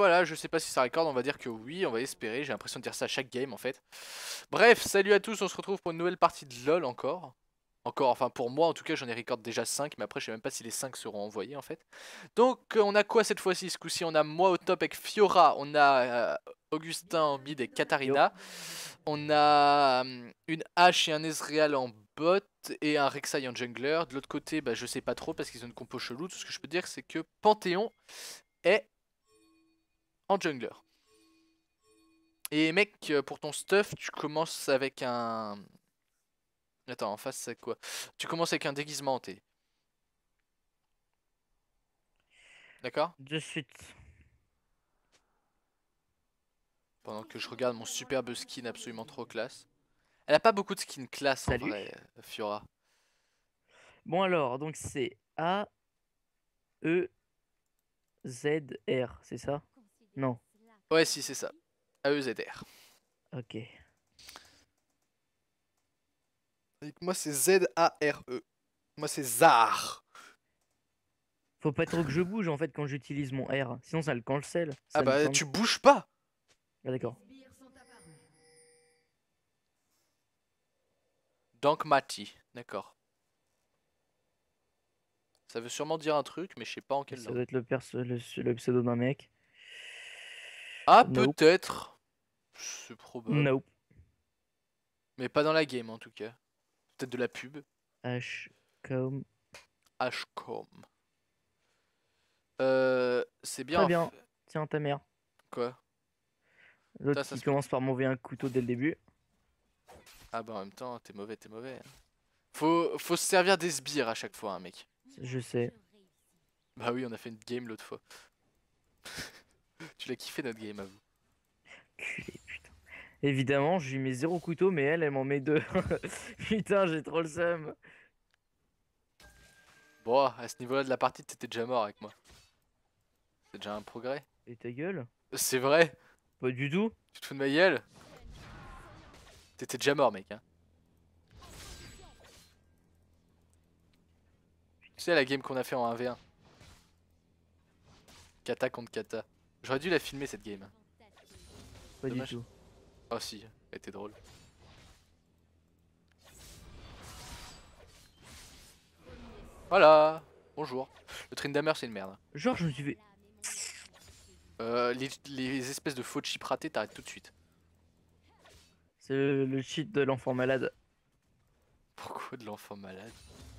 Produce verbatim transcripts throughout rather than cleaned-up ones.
voilà, je sais pas si ça record, on va dire que oui, on va espérer, j'ai l'impression de dire ça à chaque game en fait. Bref, salut à tous, on se retrouve pour une nouvelle partie de LoL encore. Encore, enfin pour moi en tout cas j'en ai record déjà cinq, mais après je sais même pas si les cinq seront envoyés en fait. Donc euh, on a quoi cette fois-ci? Ce coup-ci on a moi au top avec Fiora, on a euh, Augustin en mid et Yo. Katarina. On a euh, une Ashe et un Ezreal en bot et un Rek'Sai en jungler. De l'autre côté, bah, je sais pas trop parce qu'ils ont une compo chelou. Tout ce que je peux dire c'est que Panthéon est en jungler. Et mec, euh, pour ton stuff, tu commences avec un... Attends, en face c'est quoi? Tu commences avec un déguisement hanté. D'accord? De suite. Pendant que je regarde mon superbe skin absolument trop classe. Elle a pas beaucoup de skins classe en Salut. vrai, euh, Fiora. Bon alors, donc c'est A E Z R, c'est ça? Non. Ouais, si, c'est ça. A E Z R. Ok. Et moi c'est Z A R E. Moi c'est Zar. Faut pas trop que je bouge en fait quand j'utilise mon R. Sinon ça le cancel. Ah Ça me bah cancel. tu bouges pas. Ah d'accord. Donc Mati, d'accord. Ça veut sûrement dire un truc, mais je sais pas en quelle Ça langue. doit être le, perso le, le pseudo d'un mec. Ah, Nope. peut-être. C'est probable. Nope. Mais pas dans la game en tout cas. Peut-être de la pub. H com. Hcom. Euh, c'est bien Très en bien. fait. Tiens ta mère. Quoi? L'autre Ça, ça qui se peut. commence par m'envoyer un couteau dès le début. Ah bah en même temps, t'es mauvais, t'es mauvais. hein. Faut, faut se servir des sbires à chaque fois, hein, mec. Je sais. Bah oui, on a fait une game l'autre fois. Tu l'as kiffé notre game à vous. Culé, putain. Évidemment, je lui mets zéro couteau, mais elle, elle m'en met deux. Putain, j'ai trop le seum. Bon, à ce niveau-là de la partie, t'étais déjà mort avec moi. C'est déjà un progrès. Et ta gueule? C'est vrai? Pas du tout. Tu te fous de ma gueule? T'étais déjà mort, mec. Hein. Tu sais la game qu'on a fait en un v un. Kata contre Kata. J'aurais dû la filmer cette game. Pas du Dommage. tout. Oh si, elle était drôle. Voilà. Bonjour. Le Tryndamere c'est une merde. Genre, je me suis fait. Euh, les, les espèces de faux chips ratés, t'arrêtes tout de suite. C'est le, le cheat de l'enfant malade. Pourquoi de l'enfant malade?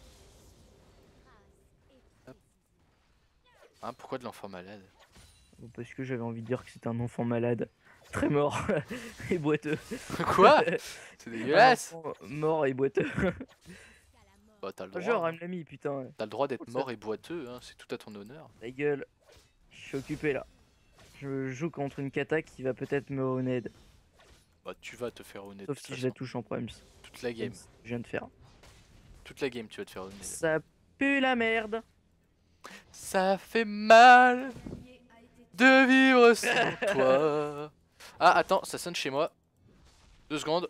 Hop. Hein, pourquoi de l'enfant malade? Parce que j'avais envie de dire que c'était un enfant malade. Très mort et boiteux. Quoi? C'est Un dégueulasse. enfant mort et boiteux. Bah t'as le droit. Genre, Hein. elle me l'a mis, putain. T'as le droit d'être Cool, ça. mort et boiteux, hein. C'est tout à ton honneur. Ta gueule. Je suis occupé là. Je joue contre une kata qui va peut-être me honed. Bah tu vas te faire honnête de Sauf toute si je la façon. touche en primes. Toute la Comme game. je viens de faire. Toute la game tu vas te faire honnête. Ça pue la merde. Ça fait mal de vivre sans toi. Ah attends, ça sonne chez moi. Deux secondes.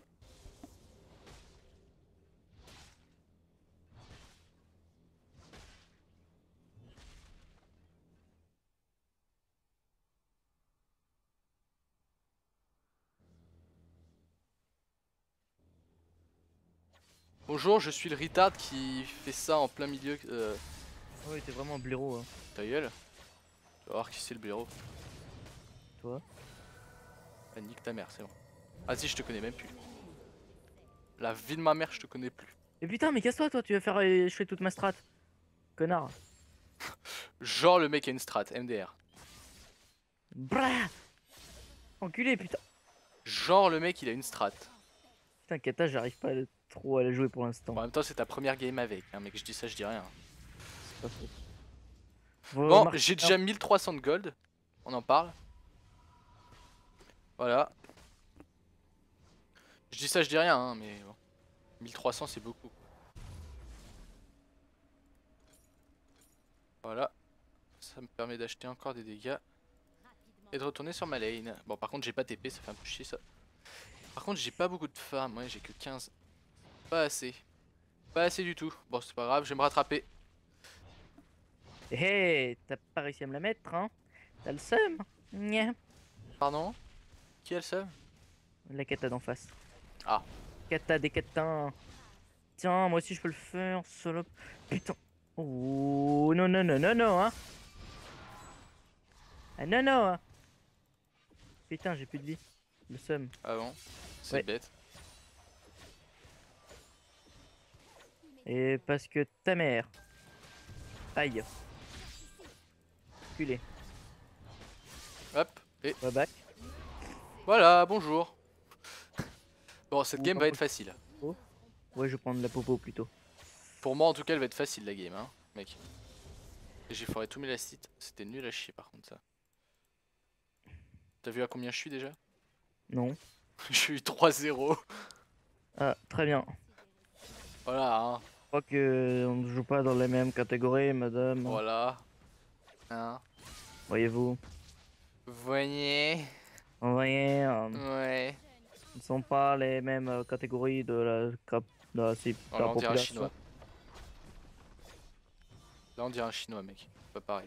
Bonjour, je suis le retard qui fait ça en plein milieu. Euh, Ouais, t'es vraiment un blaireau, hein. ta gueule. Tu vas voir qui c'est le blaireau. Toi. Ah, nique ta mère, c'est bon. Ah si, je te connais même plus. La vie de ma mère, je te connais plus. Mais putain, mais casse-toi, toi, tu vas faire échouer toute ma strat. Connard. Genre le mec a une strat, M D R. Brah. Enculé, putain. Genre le mec il a une strat. Putain, kata, j'arrive pas à- trop à la jouer pour l'instant. Bon, en même temps, c'est ta première game avec. Hein, mec, je dis ça, je dis rien. C'est pas faux. Faut Bon, marquer j'ai un- déjà mille trois cents de gold. On en parle. Voilà. Je dis ça, je dis rien, hein, mais bon. mille trois cents, c'est beaucoup. Voilà. Ça me permet d'acheter encore des dégâts. Et de retourner sur ma lane. Bon, par contre, j'ai pas T P, ça fait un peu chier ça. Par contre, j'ai pas beaucoup de farm. Ouais, j'ai que quinze. Pas assez. Pas assez du tout. Bon, c'est pas grave, je vais me rattraper. Hé, hey, t'as pas réussi à me la mettre, hein? T'as le seum? Nya. Pardon? Qui a le seum? La kata d'en face. Ah. Kata des katins. Tiens, moi aussi je peux le faire, salope. Putain. Oh non non non non non hein. Ah non non hein. Putain, j'ai plus de vie. Le seum. Ah bon? C'est Ouais. bête. Et parce que ta mère. Aïe. Culé. Hop. Et Va back. voilà, bonjour. Bon, cette Ou game par va être contre- facile. Ouais, je vais prendre la popo plutôt. Pour moi, en tout cas, elle va être facile la game, hein, mec. Et j'ai foiré tous mes lastites. C'était nul à chier par contre, ça. T'as vu à combien je suis déjà? Non. Je suis trois zéro. Ah, très bien. Voilà, hein. Je crois que on ne joue pas dans les mêmes catégories, madame. Voilà. Hein. Voyez-vous. Vous voyez? En vrai, euh, Ouais. ce ne sont pas les mêmes euh, catégories de la, cap- de la, si- de Oh, la là, on dirait un population. chinois. Là, on dirait un chinois, mec. Pas pareil.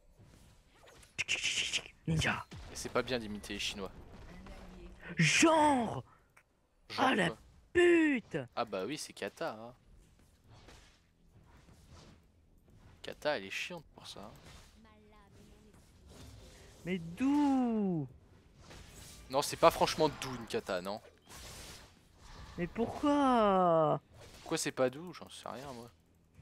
Ninja. Et c'est pas bien d'imiter les chinois. Genre. Genre Ah la quoi? pute. Ah bah oui, c'est Kata, hein. Kata, elle est chiante pour ça, hein. Mais d'où? Non, c'est pas franchement doux une Kata, non? Mais pourquoi? Pourquoi c'est pas doux? J'en sais rien, moi.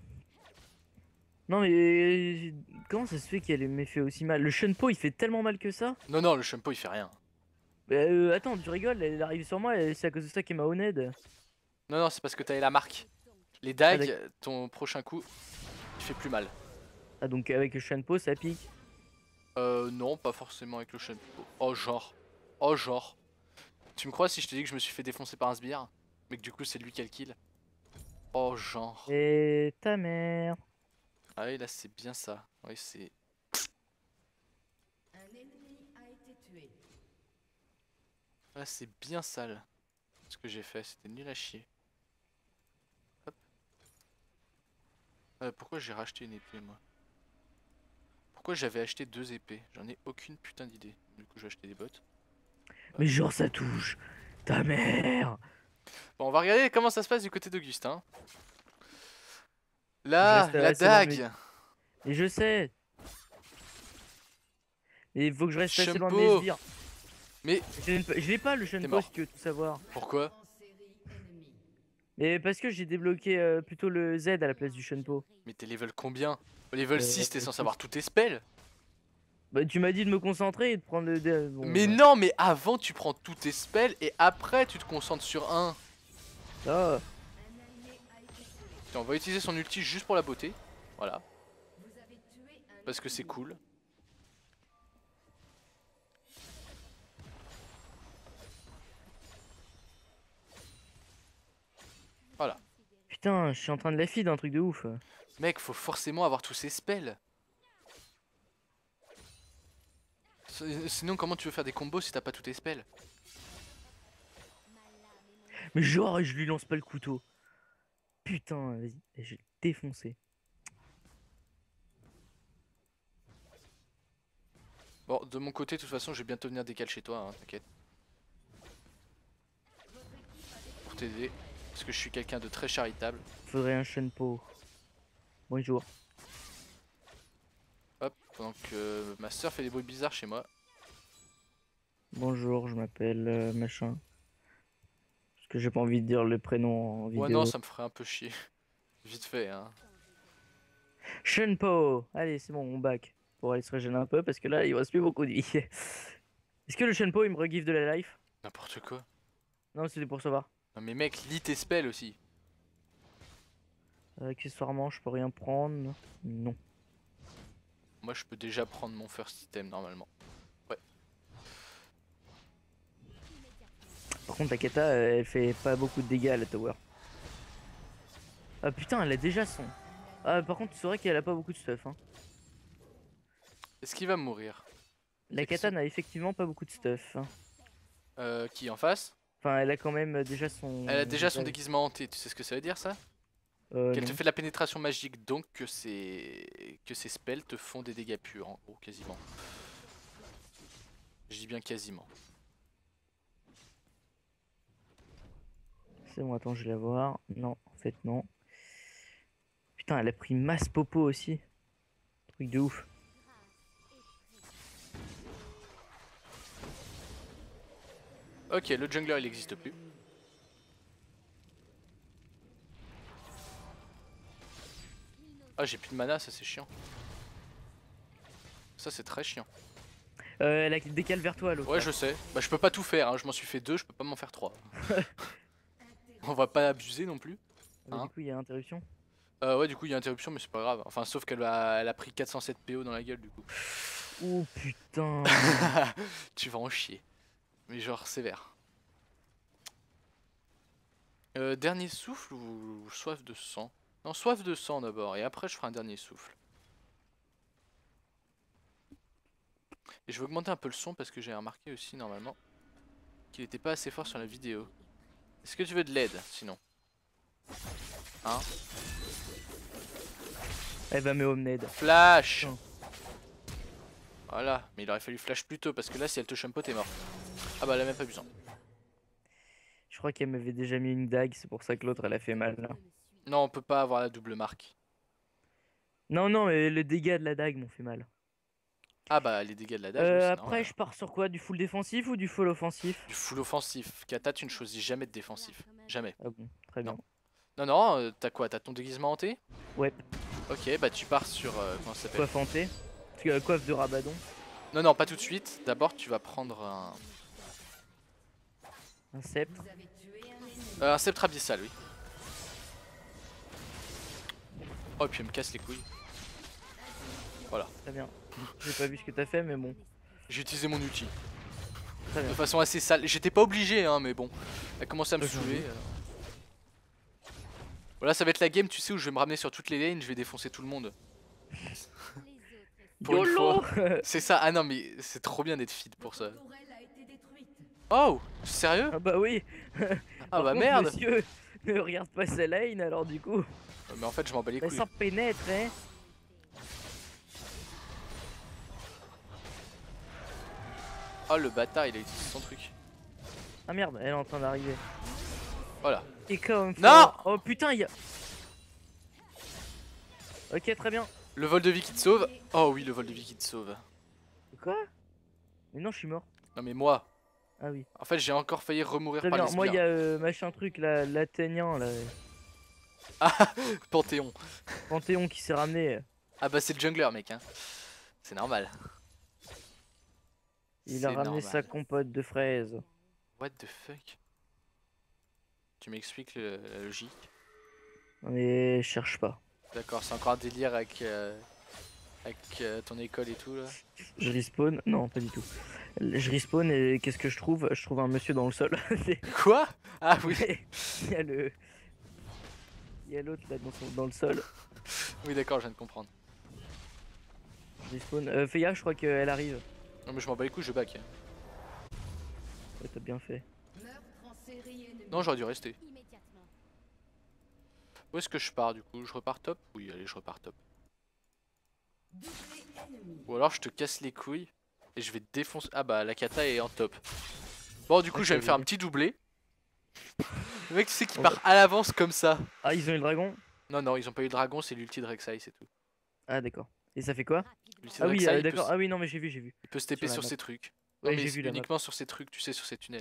Non mais comment ça se fait qu'elle m'ait fait aussi mal? Le Shunpo il fait tellement mal que ça? Non, non, le shampoo il fait rien. Bah, euh, attends, tu rigoles, elle arrive sur moi et c'est à cause de ça qu'elle m'a honnête. Non, non, c'est parce que t'avais la marque. Les Ah, dagues, d'accord. ton prochain coup, il fait plus mal. Ah donc avec le Shunpo ça pique. Euh, non, pas forcément avec le shampoo. Oh, genre. Oh, genre. Tu me crois si je te dis que je me suis fait défoncer par un sbire? Mais que du coup, c'est lui qui a le kill? Oh, genre. Et ta mère. Ah oui, là, c'est bien ça. Oui, c'est... Là, c'est bien sale. Ce que j'ai fait, c'était nul à chier. Hop. Euh, pourquoi j'ai racheté une épée, moi? Pourquoi j'avais acheté deux épées? J'en ai aucune putain d'idée. Du coup, j'ai acheté des bottes. Mais genre ça touche. Ta mère. Bon, on va regarder comment ça se passe du côté d'Augustin. Je Là, reste la assez loin de mes... dague. Et je sais. Mais il faut que je reste assez loin de mes Shampoo. sbires. Mais Je l'ai pas- je l'ai pas le Shunpo mort. si tu veux tout savoir. pourquoi? Mais parce que j'ai débloqué euh, plutôt le Z à la place du Shunpo. Mais t'es level combien? Au level Euh, six, t'es censé six. avoir tous tes spells. Bah tu m'as dit de me concentrer et de prendre le... dé- Bon, Mais bah. non, mais avant tu prends tous tes spells et après tu te concentres sur un. Ah. Tiens, on va utiliser son ulti juste pour la beauté. Voilà. Parce que c'est cool. Voilà. Putain, je suis en train de la feed un truc de ouf. Mec, faut forcément avoir tous ses spells. S- Sinon, comment tu veux faire des combos si t'as pas tous tes spells? Mais genre, je lui lance pas le couteau. Putain, vas-y, je vais le défoncer. Bon, de mon côté, de toute façon, je vais bientôt venir décaler chez toi, hein, t'inquiète. Pour t'aider. Parce que je suis quelqu'un de très charitable. Faudrait un Shunpo. Bonjour. Hop, pendant que ma soeur fait des bruits bizarres chez moi. Bonjour, je m'appelle euh, machin. Parce que j'ai pas envie de dire le prénom en vidéo. Ouais, non, ça me ferait un peu chier. Vite fait, hein. Shunpo. Allez, c'est bon, on back. Pour aller se régénérer un peu parce que là, il reste plus beaucoup de vie. Est-ce que le Shunpo, il me regive de la life? N'importe quoi. Non, c'était pour savoir. Non, mais mec, lis tes spells aussi. Euh, accessoirement, je peux rien prendre. Non. Moi, je peux déjà prendre mon first item normalement. Ouais. Par contre, la Kata, euh, elle fait pas beaucoup de dégâts à la tower. Ah putain, elle a déjà son. Ah, par contre, c'est vrai qu'elle a pas beaucoup de stuff. Hein. Est-ce qu'il va mourir? La Kata n'a effectivement pas beaucoup de stuff. Hein. Euh, qui en face? Enfin, elle a quand même euh, déjà son. Elle a déjà son déguisement hanté. Tu sais ce que ça veut dire ça? Euh, Qu'elle non. te fait de la pénétration magique, donc que ses... que ses spells te font des dégâts purs, en gros, quasiment. Je dis bien quasiment. C'est bon, attends, je vais la voir. Non, en fait, non. Putain, elle a pris masse popo aussi. Truc de ouf. Ok, le jungler il n'existe plus. Ah, j'ai plus de mana, ça c'est chiant. Ça c'est très chiant. Euh, elle a décale vers toi, l'autre. Ouais, je sais. Bah, je peux pas tout faire, hein. Je m'en suis fait deux, je peux pas m'en faire trois. On va pas abuser non plus. Ah, bah, Hein. du coup, il y a interruption. Euh, ouais, du coup, il y a interruption, mais c'est pas grave. Enfin, sauf qu'elle a... Elle a pris quatre cent sept P O dans la gueule, du coup. Oh putain. Tu vas en chier. Mais genre, sévère. Euh, dernier souffle ou soif de sang? Non, soif de sang d'abord, et après je ferai un dernier souffle. Et je vais augmenter un peu le son parce que j'ai remarqué aussi normalement qu'il était pas assez fort sur la vidéo. Est-ce que tu veux de l'aide sinon? Hein? Elle va me home nade. Flash! Non. Voilà, mais il aurait fallu flash plus tôt parce que là si elle te shumpo t'es mort. Ah bah elle a même pas besoin. Je crois qu'elle m'avait déjà mis une dague, c'est pour ça que l'autre elle a fait mal là. Non, on peut pas avoir la double marque. Non, non, mais les dégâts de la dague m'ont fait mal. Ah bah les dégâts de la dague, oui, Euh, c'est après, normal. je pars sur quoi? Du full défensif ou du full offensif? Du full offensif. Kata, tu ne choisis jamais de défensif. Jamais. Ah bon, très Non. bien. Non, non, euh, t'as quoi? T'as ton déguisement hanté? Ouais, Ok, bah tu pars sur... Euh, comment ça s'appelle? coiffe hantée. Euh, Coiffe de Rabadon. Non, non, pas tout de suite. D'abord, tu vas prendre un... Un sceptre. Euh, un sceptre abyssal, oui. Oh, et puis elle me casse les couilles. Voilà. Très bien. J'ai pas vu ce que t'as fait, mais bon. J'ai utilisé mon outil. Très bien. De façon assez sale. J'étais pas obligé, hein, mais bon. Elle commençait à me Pas saouler. obligé. euh. Voilà, ça va être la game, tu sais, où je vais me ramener sur toutes les lanes, je vais défoncer tout le monde. Pour une YOLO. fois. C'est ça. Ah non, mais c'est trop bien d'être feed pour ça. Oh, sérieux? Ah bah oui. Ah Par bah contre, merde. monsieur ne regarde pas sa lane, alors du coup. Mais en fait, je m'en bats les Mais couilles. sans pénètre, hein. Oh, le bâtard, il a utilisé son truc. Ah merde, elle est en train d'arriver. Voilà. Et comme Non. fort. Oh putain, il y a... Ok, très bien. Le vol de vie qui te sauve. Oh oui, le vol de vie qui te sauve. Quoi? Mais non, je suis mort. Non mais moi, Ah oui. en fait j'ai encore failli remourir Très par bien. les Moi, il y sbires. a euh, machin truc, là, l'Athénien, là. Ah, Panthéon. Panthéon qui s'est ramené. Ah bah c'est le jungler mec hein. C'est normal. Il a C'est ramené sa normal. compote de fraises. What the fuck? Tu m'expliques le- la logique? Mais cherche pas. D'accord, c'est encore un délire avec, euh, avec euh, ton école et tout là. Je respawn. Non, pas du tout. Je respawn et qu'est-ce que je trouve? Je trouve un monsieur dans le sol. Quoi? Ah oui. Il y a le. Il y a l'autre là dans, son- dans le sol. Oui d'accord, je viens de comprendre. Je respawn. Euh, fais gaffe, je crois qu'elle arrive. Non mais je m'en bats les couilles, je back. Ouais, t'as bien fait. Non, j'aurais dû rester. Où est-ce que je pars du coup? Je repars top? Oui, allez, je repars top. Ou alors je te casse les couilles et je vais te défoncer. Ah bah la kata est en top. Bon, du coup, Ah, je vais t'as me faire un vu. petit doublé. Le mec, tu sais qu'il On part à l'avance comme ça. Ah, ils ont eu le dragon? Non, non, ils ont pas eu le dragon, c'est l'ulti de Rek'Sai, c'est tout. Ah, d'accord. Et ça fait quoi? L'ulti de Ah oui, Rek'Sai, euh, il peut, d'accord. s- Ah oui, non, mais j'ai vu, j'ai vu. il peut se TP Sur la sur map. ces trucs. Non, Ouais, mais j'ai c'est vu la map. uniquement sur ces trucs, tu sais, sur ces tunnels.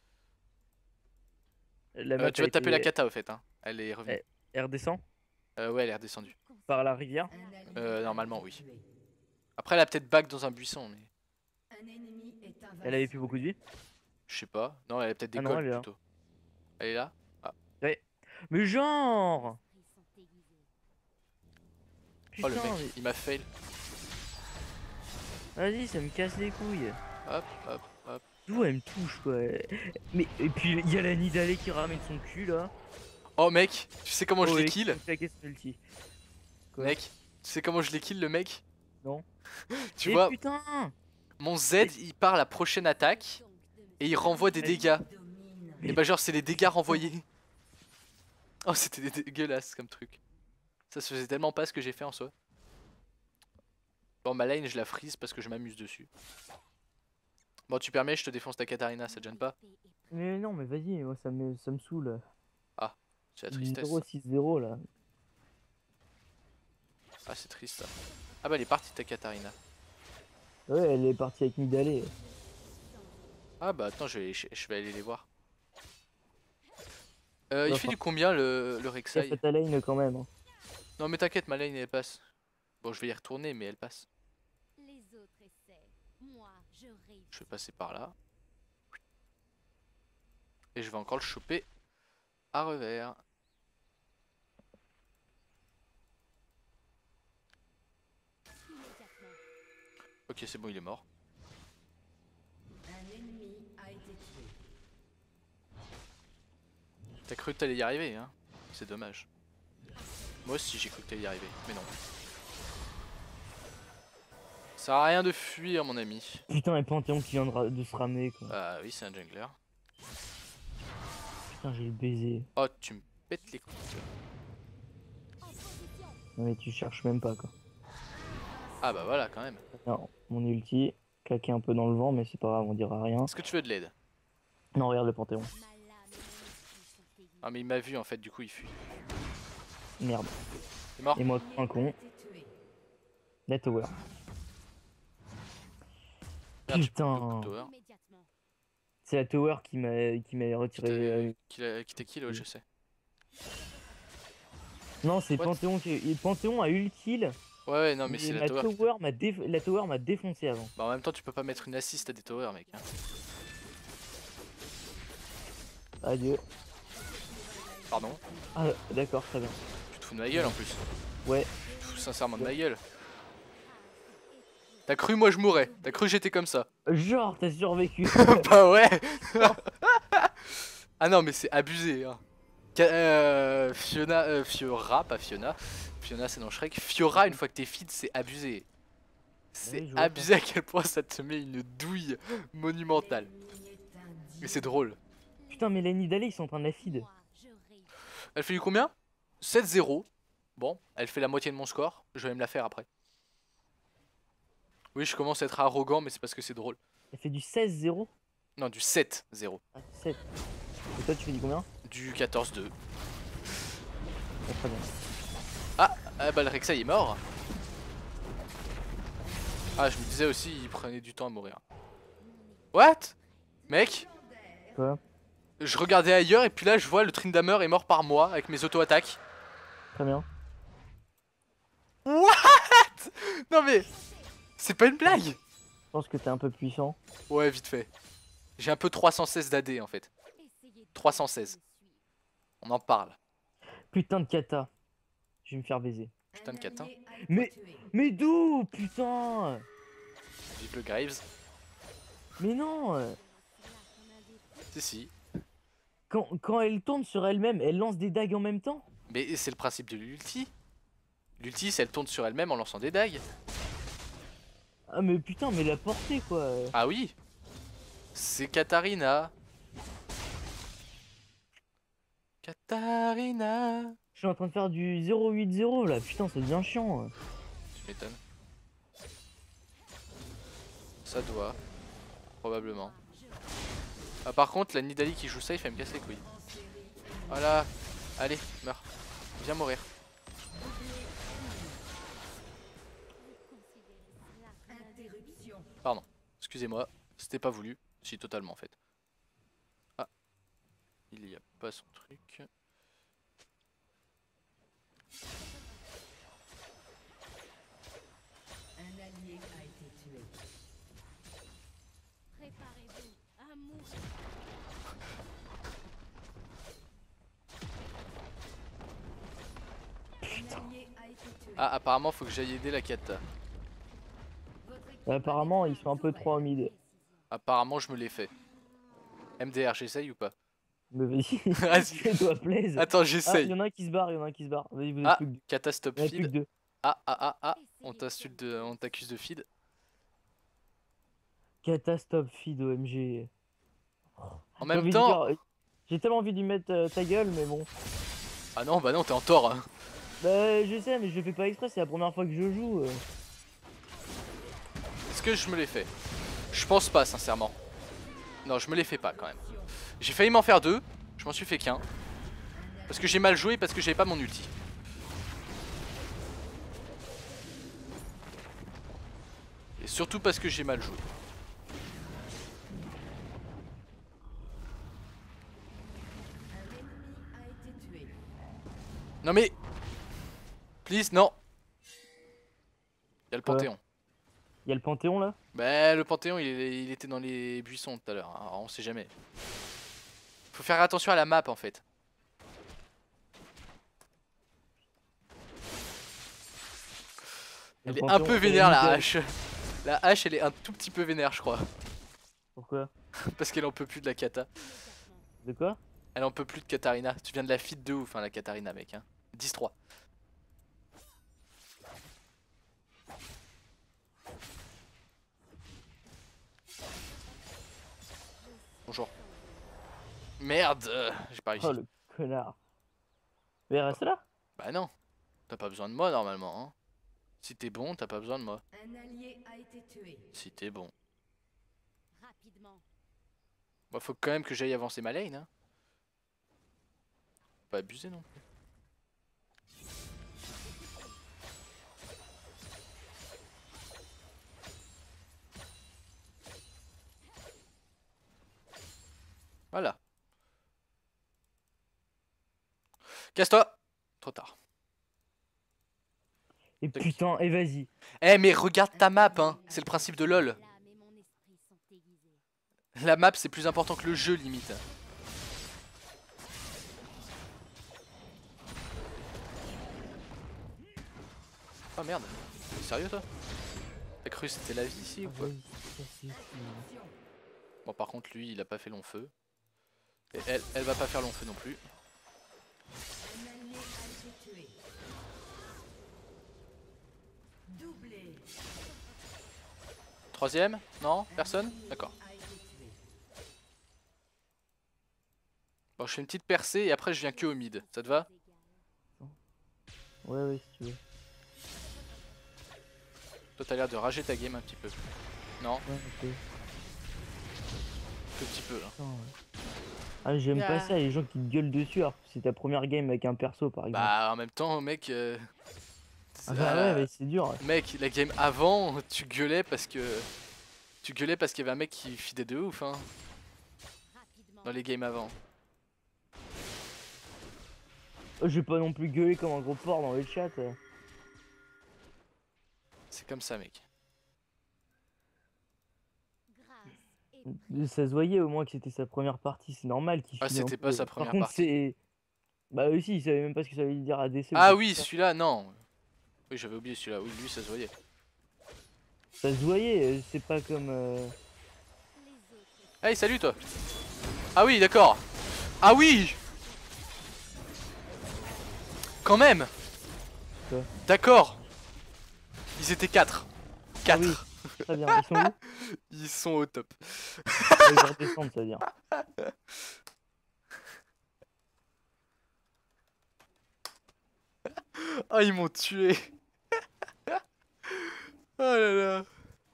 La Euh, map tu a vas te taper la été... kata au fait, hein. Elle est revenue. Elle, elle redescend Euh, ouais, elle est redescendue. par la rivière. Euh, normalement, oui. Après, elle a peut-être back dans un buisson, mais Elle avait plus beaucoup de vie. je sais pas. Non, elle a peut-être des Ah non, golds elle est là. plutôt. Elle est là? Ah. Ouais. Mais genre Oh, le Putain, mec, il m'a fail. mais... Vas-y, ça me casse les couilles. Hop, hop, hop. D'où elle me touche, quoi. Mais, et puis, il y a la Nidalé qui ramène son cul, là. Oh, mec, tu sais comment je Oh, l'ai et kill? qui claquait son ulti. Quoi? Mec, tu sais comment je l'ai kill le mec? Non. Tu Et vois, putain mon Z il part à la prochaine attaque et il renvoie des dégâts. Mais- Et bah, genre, c'est les dégâts renvoyés. Oh, c'était dégueulasse comme truc. Ça se faisait tellement pas ce que j'ai fait en soi. Bon, ma lane, je la freeze parce que je m'amuse dessus. Bon, tu permets, je te défonce ta Katarina, ça te gêne pas? Mais non, mais vas-y, moi ça me, ça me saoule. Ah, c'est la six tristesse. zéro, six zéro là. Ah, c'est triste ça. Ah bah, elle est partie ta Katarina. Ouais, elle est partie avec Nidalé. Ah bah, attends, je vais, je, je vais aller les voir. Euh, il Ouais, fait enfin, du combien le, le gaffe Rek'Sai? à ta lane quand même. Hein. Non, mais t'inquiète, ma lane elle passe. Bon, je vais y retourner, mais elle passe. Les autres essaient. Moi, je réussis. Je vais passer par là. Et je vais encore le choper à revers. Immédiatement. Ok, c'est bon, il est mort. Un ennemi a été tué. T'as cru que t'allais y arriver, hein? C'est dommage. Moi aussi, j'ai cru que t'allais y arriver, mais non. Ça sert à rien de fuir, mon ami. Putain, et Panthéon qui vient de, ra- de se ramener quoi. Ah oui, c'est un jungler. Putain, j'ai le baiser. Oh, tu me pètes les couilles. En position. Non, mais tu cherches même pas quoi. Ah bah voilà, quand même. Non, mon ulti, claqué un peu dans le vent, mais c'est pas grave, on dira rien. Est-ce que tu veux de l'aide? Non, regarde le Panthéon. Ma lame et mon esprit sont aiguisés. Ah, mais il m'a vu en fait, du coup il fuit. Merde. Il est mort? Et moi, un con. Été tué. La tower. Merde, j'ai Putain. beaucoup de tower. Immédiatement. C'est la tower qui m'a qui m'a Qui retiré. t'a euh, qui l'a- qui t'a kill? Ouais, je sais. Non, c'est What? Panthéon qui. et Panthéon a eu le kill. Ouais, ouais, non, mais c'est la la tower. qui- tower m'a déf... la tower m'a défoncé avant. Bah, en même temps, tu peux pas mettre une assist à des towers, mec. hein. Adieu. Pardon? Ah, d'accord, très bien. Tu te fous de ma gueule en plus. Ouais. Tu te fous sincèrement de ma gueule. T'as cru moi je mourrais. T'as cru j'étais comme ça. Genre, t'as survécu. Bah ouais. Ah non mais c'est abusé hein. Ca- euh, Fiona, euh, Fiora, pas Fiona. Fiona c'est dans Shrek. Fiora une fois que t'es feed c'est abusé. C'est Oui, je vois abusé à quel point ça te met une douille monumentale. L'ennemi est un Mais c'est drôle. Putain, mais les Nidalé, ils sont en train de la feed. Moi, je réussis. Elle fait du combien? sept zéro. Bon, elle fait la moitié de mon score. Je vais me la faire après. Oui, je commence à être arrogant, mais c'est parce que c'est drôle. Elle fait du seize zéro. Non, du sept zéro. Ah, sept. Et toi, tu fais du combien? Du quatorze deux. Ah, très bien. Ah, ah bah le Rek'Sai est mort. Ah, je me disais aussi, il prenait du temps à mourir. What? Mec, Quoi? je regardais ailleurs et puis là je vois le Tryndamere est mort par moi avec mes auto-attaques. Très bien. What? Non mais, c'est pas une blague. Je pense que t'es un peu puissant. Ouais, vite fait. J'ai un peu trois cent seize d'A D en fait. Essayez de trois cent seize. me suivre. On en parle. Putain de kata. Je vais me faire baiser. Putain de catin. allié a été Mais- tué. Mais d'où? Putain! Vive le Graves. Mais non! euh, Si, si. Quand, quand elle tourne sur elle-même, elle lance des dagues en même temps? Mais c'est le principe de l'ulti. L'ulti, c'est elle tourne sur elle-même en lançant des dagues. Ah, mais putain, mais la portée quoi! Ah oui. C'est Katarina. Katarina. Je suis en train de faire du zéro huit zéro là, putain, ça devient chiant. euh. Tu m'étonnes. Ça doit. Probablement. Ah, par contre, la Nidalee qui joue safe, elle me casse les couilles. Voilà. Allez, meurs. Viens mourir. Interruption. Pardon. Excusez-moi. C'était pas voulu. Si, totalement en fait. Ah. Il y a pas son truc. Un allié a été tué. Préparez-vous à mourir. Un allié a été tué. Ah, apparemment, faut que j'aille aider la Kata. Votre équipe Bah, apparemment, ils sont un peu trop en mid. Apparemment, je me l'ai fait. M D R, j'essaye ou pas? Mais vas-y, Vas-y. fais-toi plaisir. Attends, Ah, j'essaye. il y en a un qui se barre, il y en a un qui se barre. Vas-y, vous êtes Ah, plus que deux. Kata stop Il y en a plus que feed. deux. Ah, ah, ah, ah. On t'insulte, de... on t'accuse de feed. Catastrophe feed O M G. En J'ai même envie de temps. dire- J'ai tellement envie d'y mettre euh, ta gueule, mais bon. Ah non, bah non, t'es en tort. hein. Bah, je sais, mais je le fais pas exprès, c'est la première fois que je joue. euh. Est-ce que je me l'ai fait? Je pense pas sincèrement. Non, je me les fais pas quand même. J'ai failli m'en faire deux, je m'en suis fait qu'un. Parce que j'ai mal joué, parce que j'avais pas mon ulti. Et surtout parce que j'ai mal joué. Non mais... Please, non. Y'a le Quoi? Panthéon. Il y a le Panthéon là? Bah le Panthéon il, est- il était dans les buissons tout à l'heure, alors on sait jamais. Faut faire attention à la map en fait. Le Elle est un Panthéon, peu c'est vénère la nickel. hache. La hache elle est un tout petit peu vénère je crois. Pourquoi? Parce qu'elle en peut plus de la kata. De quoi? Elle en peut plus de Katarina. Tu viens de la feed de ouf hein la Katarina mec hein. dix trois. Bonjour. Merde, euh, j'ai pas réussi. Oh le connard. Mais reste là? Bah non, t'as pas besoin de moi normalement hein. Si t'es bon, t'as pas besoin de moi. Un allié a été tué. Si t'es bon. Rapidement. Bah faut quand même que j'aille avancer ma lane hein. Faut pas abuser non plus. Voilà. Casse-toi. Trop tard. Et putain, et vas-y. Eh mais regarde ta map hein. C'est le principe de LoL. L'âme et mon esprit sont aiguisés. La map c'est plus important que le jeu limite. Oh merde. Sérieux toi? T'as cru que c'était la vie ici ou quoi? Vas-y, ça suffit. Bon par contre lui il a pas fait long feu. Et elle, elle va pas faire long feu non plus. Un allié a été tué. Doublé. Troisième? Non? Personne? D'accord. A été tué. Bon je fais une petite percée et après je viens que au mid. Ça te va? Ouais, ouais, si tu veux. Toi t'as l'air de rager ta game un petit peu. Non? Ouais, ok. Que petit peu là. Putain, ouais. Ah, j'aime pas ça, les gens qui te gueulent dessus alors que c'est ta première game avec un perso par exemple. Bah en même temps mec... Euh... Ah bah euh, ouais, mais c'est dur. Mec, la game avant, tu gueulais parce que... Tu gueulais parce qu'il y avait un mec qui fidait de ouf hein. Rapidement. Dans les games avant. Oh, je vais pas non plus gueuler comme un gros porc dans le chat. euh. C'est comme ça mec. Grâce et Ça se voyait au moins que c'était sa première partie, c'est normal qu'il Ah file un c'était peu. pas sa Par première contre, partie. c'est. Bah aussi, il savait même pas ce que ça veut dire A D C. ou Ah quoi oui que ce soit. celui-là non. Oui j'avais oublié celui-là, oui lui ça se voyait. Ça se voyait, euh, c'est pas comme. euh, les autres. Hey salut toi. Ah oui d'accord. Ah oui. Quand même. Quoi? D'accord. Ils étaient quatre. quatre. Ah oui, très bien. Ils sont où? Ils sont au top. Ils vont redescendre, ça veut dire. Ah ils m'ont tué. Oh là là.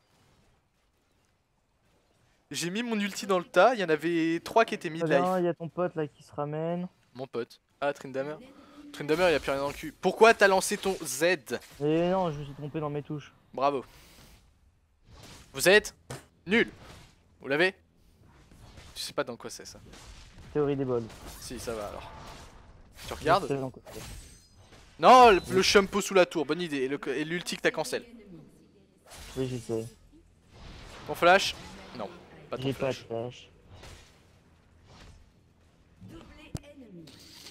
J'ai mis mon ulti dans le tas, il y en avait trois qui étaient Très mid-life. bien, il y a ton pote là qui se ramène. Mon pote. Ah Tryndamere. Tryndamere il a plus rien dans le cul. Pourquoi t'as lancé ton Z? Et non, je me suis trompé dans mes touches. Bravo. Vous êtes nul. Vous l'avez? Tu sais pas dans quoi c'est ça. Théorie des bols. Si ça va alors. Tu regardes? Je sais dans quoi c'est. Non, le, le shampoo sous la tour, bonne idée. Et le- et l'ulti que t'as cancel. Oui, je sais. Ton flash? Non, pas ton J'ai pas de flash. flash. Doublé ennemi.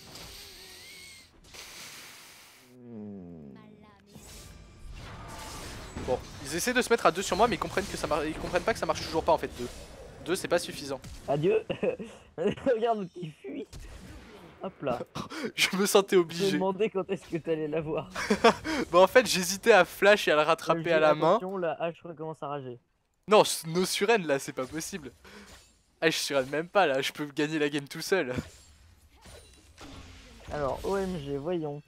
Hmm. Ma lame est Bon, ils essaient de se mettre à deux sur moi, mais ils comprennent que ça mar- ils comprennent pas que ça marche toujours pas en fait deux. deux c'est pas suffisant. Adieu. Regarde qui fuit. Hop là. Je me sentais Je me obligé. demandais quand est-ce que t'allais la voir. Bah en fait j'hésitais à flash et à le rattraper à la main. Attention, la hache recommence à rager. Non, s- no surène là, c'est pas possible. Ah je surène même pas là, je peux gagner la game tout seul. Alors, O M G, voyons.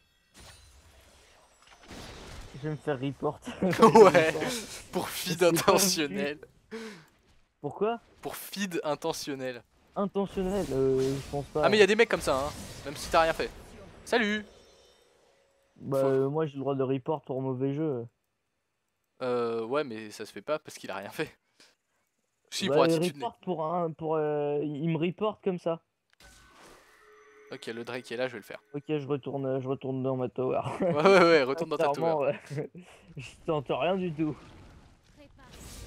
Je vais me faire report. Ouais, pour feed C'est pas intentionnel. Pourquoi? Pour feed intentionnel. Intentionnel, euh, je pense pas. Ah mais il y a des mecs comme ça, hein. Même si t'as rien fait. Salut. Bah, Faut- euh, moi j'ai le droit de report pour mauvais jeu. Euh, ouais, mais ça se fait pas parce qu'il a rien fait. Si, Bah, pour il attitude. report pour un. Pour, euh, il me reporte comme ça. Ok, le Drake est là, je vais le faire. Ok, je retourne, je retourne dans ma tower. Ouais, ouais, ouais, retourne dans ta tower. Clairement, ouais. Je tente rien du tout. Préparez.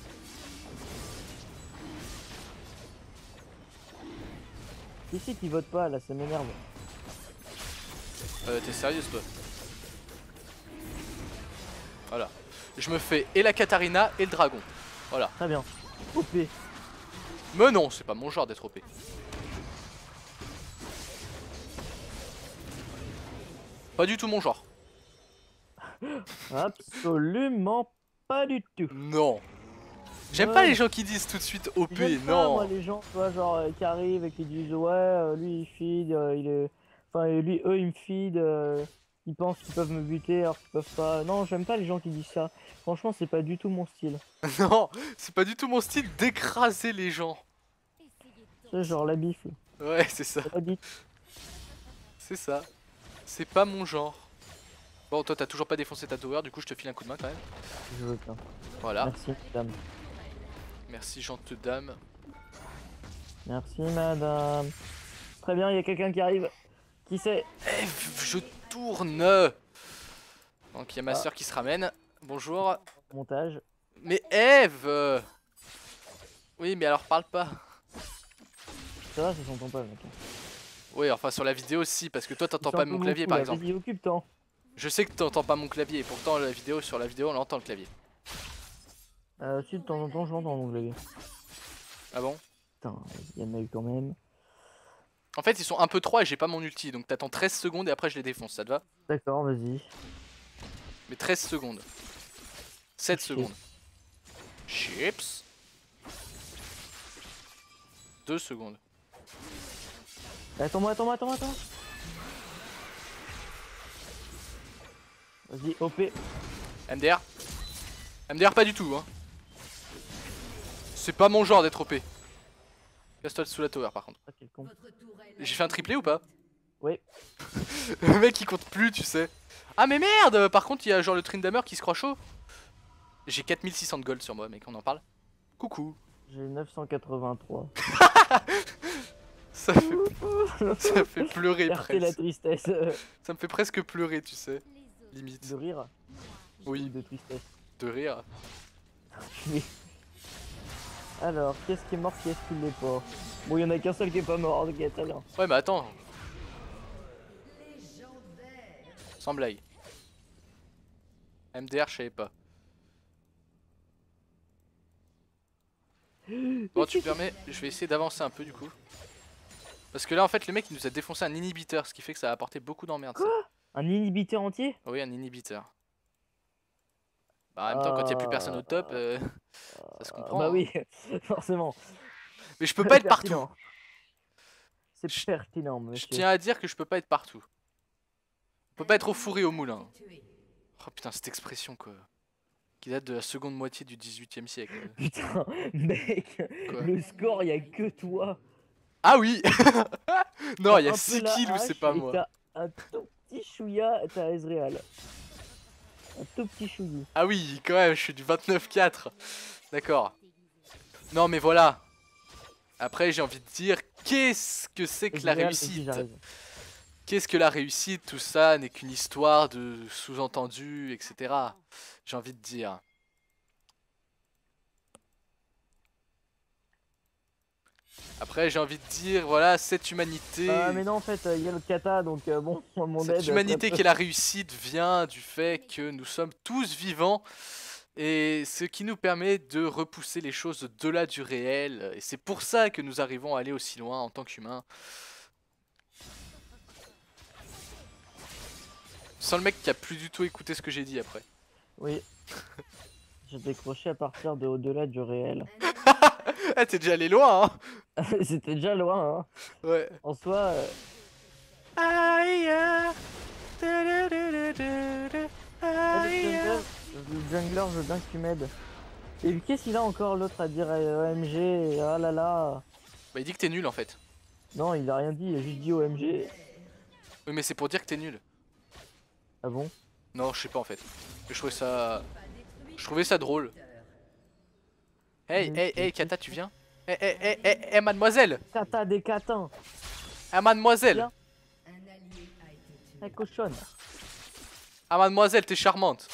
Qui c'est qui vote pas là, ça m'énerve. Euh, t'es sérieuse, toi? Voilà. Je me fais et la Katarina et le dragon. Voilà. Très bien. O P. Mais non, c'est pas mon genre d'être O P. Pas du tout mon genre. Absolument pas du tout. Non. J'aime Ouais. pas les gens qui disent tout de suite O P, J'aime pas, non. moi, les gens, tu vois, genre, euh, qui arrivent et qui disent ouais, euh, lui il feed, euh, il est. Enfin, euh, lui, eux ils me feed, euh, ils pensent qu'ils peuvent me buter alors qu'ils peuvent pas. Non, j'aime pas les gens qui disent ça. Franchement, c'est pas du tout mon style. Non, c'est pas du tout mon style d'écraser les gens. Essayez donc. C'est genre la bifle. Ouais, c'est ça, C'est pas dit. c'est ça. C'est pas mon genre. Bon, toi t'as toujours pas défoncé ta tower, du coup je te file un coup de main quand même. Je veux bien. Voilà, Merci, madame. merci gentille dame. Merci, madame. Très bien, il y a quelqu'un qui arrive. Qui c'est? Eh, je tourne. Donc il y a ma Ah. soeur qui se ramène. Bonjour. Montage. Mais Eve euh, Oui, mais alors parle pas. Ça va, ça s'entend pas, mec. Oui, enfin sur la vidéo aussi, parce que toi t'entends Ils sont pas un peu mon clavier beaucoup, par là. exemple. Vas-y, occupe-toi. Je sais que t'entends pas mon clavier, et pourtant la vidéo, sur la vidéo on entend le clavier. Euh, si, de temps en temps, je l'entends mon clavier. Ah bon? Putain, il y en a eu quand même. En fait ils sont un peu trois et j'ai pas mon ulti, donc t'attends treize secondes et après je les défonce, ça te va? D'accord, vas-y. Mais treize secondes. sept Chips. secondes. Chips. deux secondes. Attends-moi, attends-moi, attends-moi, attends. Vas-y, O P. M D R. M D R pas du tout, hein. C'est pas mon genre d'être O P. Casse-toi sous la tower par contre. Ah, quel con. Votre tourelle J'ai fait un triplé ou pas? Oui. Le mec il compte plus, tu sais. Ah mais merde. Par contre il y a genre le Tryndamere qui se croit chaud. J'ai quatre mille six cents de gold sur moi, mec, on en parle. Coucou. J'ai neuf cent quatre-vingt-trois. Ça fait, ça fait pleurer Fierté la presque. tristesse. Ça me fait presque pleurer, tu sais. Les autres. Limite. De rire. Oui, De tristesse. de rire. Oui. Alors, qu'est-ce qui est mort, qu'est-ce qui l'est pas? Bon, il y en a qu'un seul qui est pas mort, ok, très bien. Ouais mais attends, légendaire. sans blague. M D R je savais pas. Bon tu permets, je vais essayer d'avancer un peu du coup. Parce que là en fait le mec il nous a défoncé un inhibiteur, ce qui fait que ça a apporté beaucoup d'emmerdes. ça. Un inhibiteur entier? Oui, un inhibiteur. Bah, en même temps quand il n'y a plus personne au top, euh, ça se Ah, comprend. bah hein. oui, forcément. Mais je peux pas être partout. Pertinent. C'est Je- pertinent, Je monsieur. tiens à dire que je peux pas être partout. On peut pas être au four et au moulin. Tué. Oh putain cette expression quoi. Qui date de la seconde moitié du dix-huitième siècle. Putain, mec, Quoi le score, y a que toi. Ah oui. Non, il y T'as a un peu six la kills ou c'est hache pas et moi. T'as un tout petit chouïa, t'as Ezreal. Un tout petit chouïa. Ah oui, quand même, je suis du vingt-neuf quatre. D'accord. Non mais voilà. Après j'ai envie de dire, qu'est-ce que c'est que la Ezreal, réussite? aussi, j'arrive. Qu'est-ce que la réussite? Tout ça n'est qu'une histoire de sous-entendus, et cetera. J'ai envie de dire. Après j'ai envie de dire, voilà, cette humanité... Ah, mais non, en fait, il y a le kata, donc euh, bon, mon aide. Cette humanité qui est la réussite vient du fait que nous sommes tous vivants et ce qui nous permet de repousser les choses au-delà du réel. Et c'est pour ça que nous arrivons à aller aussi loin en tant qu'humains. Sans le mec qui a plus du tout écouté ce que j'ai dit après. Oui. J'ai décroché à partir de au-delà du réel. Ah t'es déjà allé loin hein. C'était déjà loin, hein. Ouais. En soi, euh, Aïe, ah. Du-du-du-du-du-du. ah, le Aïe, ah. jungler, le jungler, je veux bien que tu m'aides. Et qu'est-ce qu'il a encore l'autre à dire euh, O M G? Ah là là. Bah il dit que t'es nul en fait. Non, il a rien dit, il a juste dit O M G. Oui mais c'est pour dire que t'es nul. Ah bon? Non je sais pas en fait. Je trouvais ça... Je trouvais ça drôle. Hey hey hey Kata tu viens? Hey hey hey hey, hey mademoiselle! Kata des catins. Ah mademoiselle! Viens. Un allié a été tué. La cochonne. Ah mademoiselle t'es charmante.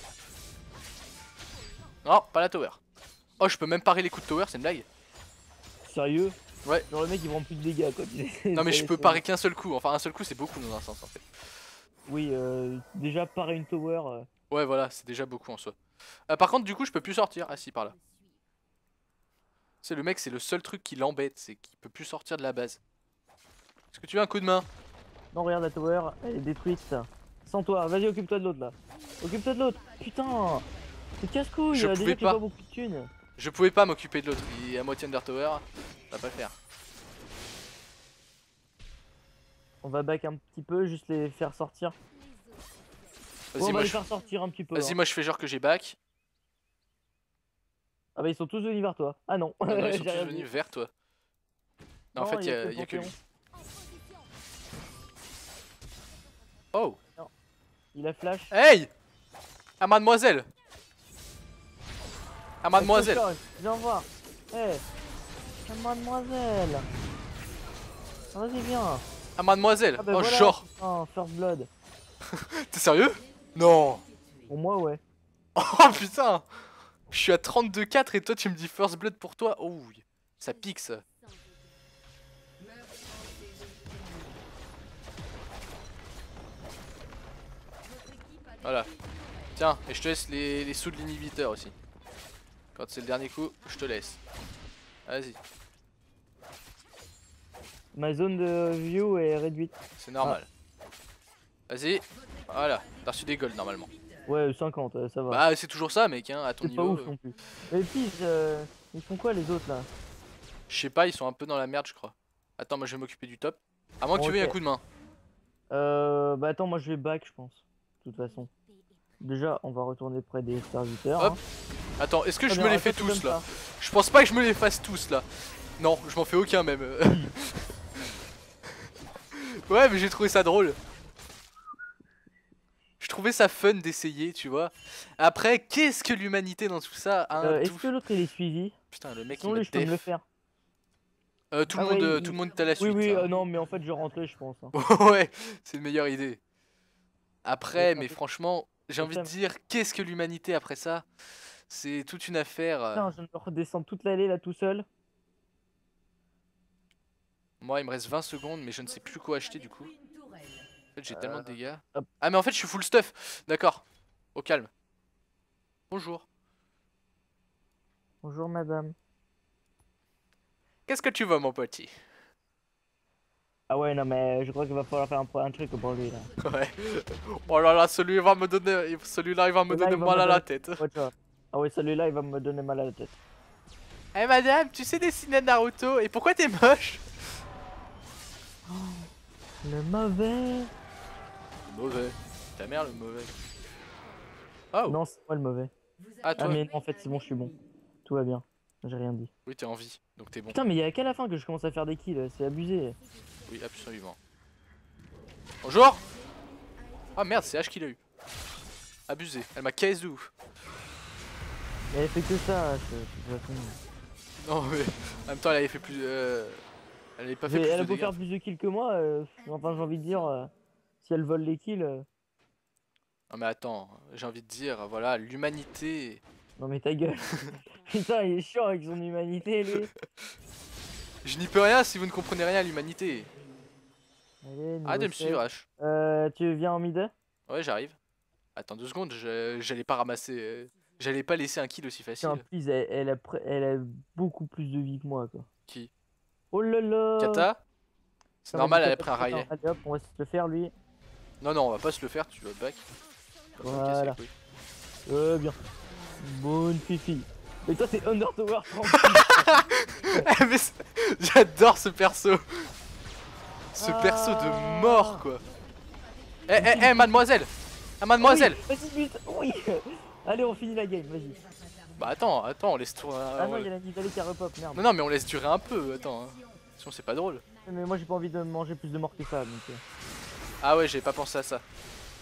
Non pas la tower. Oh je peux même parer les coups de tower, c'est une blague? Sérieux? Ouais. Genre le mec il prend plus de dégâts quoi. Non mais je peux parer qu'un seul coup, enfin un seul coup c'est beaucoup dans un sens en fait. Oui, euh, déjà parer une tower. euh, Ouais voilà c'est déjà beaucoup en soi. Euh, par contre du coup je peux plus sortir, ah si par là. C'est le mec c'est le seul truc qui l'embête, c'est qu'il peut plus sortir de la base. Est-ce que tu veux un coup de main? Non, regarde la tower, elle est détruite. Sans toi, vas-y, occupe-toi de l'autre là. Occupe-toi de l'autre. Putain, c'est casse-couille. Je euh, pouvais Déjà qu'il pas. a pas beaucoup de thunes. Je pouvais pas m'occuper de l'autre, il est à moitié Under Tower, ça va pas le faire. On va back un petit peu, juste les faire sortir. Ouais, Vas-y on va moi les je... faire sortir un petit peu. Vas-y hein. moi je fais genre que j'ai back. Ah bah ils sont tous venus vers toi. Ah non. Non, non, ils sont J'ai tous rien venus dit. vers toi. Non, en Non, fait y a il y, que a que lui. Panthéon. Oh! Il a flash. Hey! Ah mademoiselle! Ah mademoiselle! Cochonne, viens voir. Eh, hey. Mademoiselle. Ah, vas-y viens. Ah mademoiselle! Ah bah Oh voilà. genre! Oh, first blood. T'es sérieux? Non! Pour moi ouais. Oh putain! Je suis à trente-deux quatre et toi tu me dis first blood pour toi? Oh, ça pique ça. Voilà. Tiens, et je te laisse les, les sous de l'inhibiteur aussi. Quand c'est le dernier coup, je te laisse. Vas-y, Ma zone de view est réduite. c'est normal. Vas-y, voilà. T'as reçu des golds normalement. Ouais, cinquante, euh, ça va. Bah c'est toujours ça mec, hein, à ton C'est pas niveau. ouf euh, non plus. Et puis, euh, ils font quoi les autres là? Je sais pas, ils sont un peu dans la merde je crois. Attends, moi je vais m'occuper du top. À moins que tu veuilles un Ok. coup de main. Euh, bah attends, moi je vais back, je pense. De toute façon. Déjà, on va retourner près des serviteurs. Hop. hein. Attends, est-ce que Très je bien, me les reste fais comme tous là? ça. Je pense pas que je me les fasse tous là. Non, je m'en fais aucun même. Ouais, mais j'ai trouvé ça drôle. Je trouvais ça fun d'essayer, tu vois. Après, qu'est-ce que l'humanité dans tout ça a un Euh, Est-ce tout... que l'autre il est suivi? Putain, le mec il Sinon m'a lui je peux me le def. faire. Euh, tout, le Ah monde, ouais, euh, il- tout le monde est à la Oui, suite. oui, hein. euh, non, mais en fait je rentrais, je pense. hein. Ouais, c'est une meilleure idée. Après, Ouais, mais ça fait- franchement, j'ai envie de ça- dire, qu'est-ce que l'humanité après ça? C'est toute une affaire. euh. Putain, je viens de redescendre toute l'allée là tout seul. Moi, il me reste vingt secondes, mais je ne sais plus quoi acheter du coup. En fait, j'ai tellement de dégâts. hop. Ah, mais en fait, je suis full stuff. D'accord. Au calme. Bonjour. Bonjour madame. Qu'est-ce que tu veux, mon petit? Ah ouais, non, mais je crois qu'il va falloir faire un, un truc pour lui là. Ouais. Oh là là, celui va me donner, celui-là, il va me Celui-là, donner il va mal me à la donner- tête. Ouais, tu vois. Ah ouais, celui-là il va me donner mal à la tête. Eh madame, tu sais dessiner Naruto et pourquoi t'es moche? Le mauvais. Le mauvais. Ta mère le mauvais. Oh. Non, c'est moi le mauvais. Ah toi. Ah mais non, en fait c'est bon, je suis bon. Tout va bien. J'ai rien dit. Oui t'es en vie, donc t'es bon. Putain, mais il y a qu'à la fin que je commence à faire des kills, c'est abusé. Oui absolument. Bonjour. Ah merde c'est H qui l'a eu. Abusé, elle m'a caisse de ouf. Mais elle fait que ça, je- de toute façon. Non mais en même temps elle avait fait plus... Euh... Elle avait pas fait Mais plus elle de a beau dégâts. faire plus de kills que moi, euh, enfin j'ai envie de dire, euh, si elle vole les kills... euh, Non mais attends, j'ai envie de dire, voilà, l'humanité... Non mais ta gueule. Putain, il est chiant avec son humanité lui. Je n'y peux rien si vous ne comprenez rien à l'humanité. Allez, Arrête de niveau me suivre seize. H. Euh, tu viens en mid? Ouais j'arrive. Attends deux secondes, je- j'allais pas ramasser... euh, J'allais pas laisser un kill aussi facile. Putain, please, elle, elle, a pre- elle a beaucoup plus de vie que moi quoi. Qui? Oh là là. Kata? C'est Putain, normal, vas-y, elle a Kata, pris un Riley. attends, allez hop, on va se le faire lui. Non non on va pas se le faire, tu vas back. On va pas me casser les Voilà. couilles. Euh, bien. Bonne fifi. Et toi t'es Under Tower trente. Mais c'est- j'adore ce perso. Ce perso Ah. de mort quoi. Eh eh eh mademoiselle. Ah mademoiselle. Oui, vas-y, bute. Oui. Allez, on finit la game, vas-y. Bah attends, attends, on laisse tourner. Ah non, il y a la Nidalée qui a repop, merde. Non, non, mais on laisse durer un peu, attends. Hein. Sinon, c'est pas drôle. Mais moi j'ai pas envie de manger plus de morts que ça, donc... euh. Ah ouais, j'ai pas pensé à ça.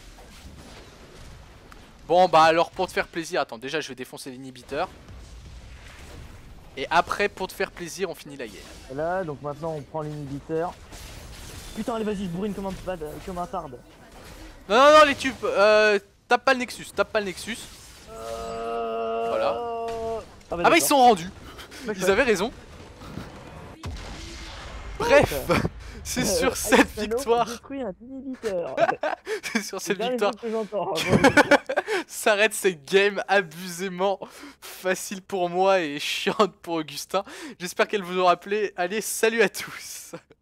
Bon, bah alors, pour te faire plaisir, attends, déjà, je vais défoncer l'inhibiteur. Et après, pour te faire plaisir, on finit la game. Voilà, donc maintenant on prend l'inhibiteur. Putain, allez, vas-y, je bourrine comme un, pad, comme un tarde. Non, non, non, les tubes, euh, tape pas le Nexus, tape pas le Nexus. Euh... Voilà. Ah bah, Ah bah, ils sont rendus. Bah, Ils avaient raison. Bref, c'est sur cette victoire. Détruit un inhibiteur. C'est sur cette C'est victoire. que j'entends. S'arrête cette game abusément facile pour moi et chiante pour Augustin. J'espère qu'elle vous aura plu. Allez, salut à tous.